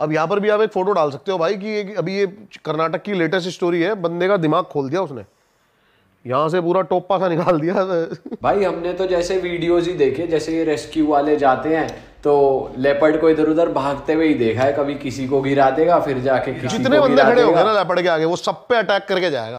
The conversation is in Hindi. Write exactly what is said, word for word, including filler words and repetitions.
अब यहाँ पर भी आप एक फोटो डाल सकते हो भाई कि ये अभी ये कर्नाटक की लेटेस्ट स्टोरी है, बंदे का दिमाग खोल दिया उसने, यहाँ से पूरा टोपा सा निकाल दिया। भाई हमने तो जैसे वीडियोस ही देखे, जैसे ये रेस्क्यू वाले जाते हैं तो लेपर्ड को इधर उधर भागते हुए ही देखा है, कभी किसी को गिरा देगा फिर जाके किसी जितने को बंदे गिरा खड़े हो गए देगा। ना लेपर्ड के आगे, वो सब पे अटैक करके जाएगा।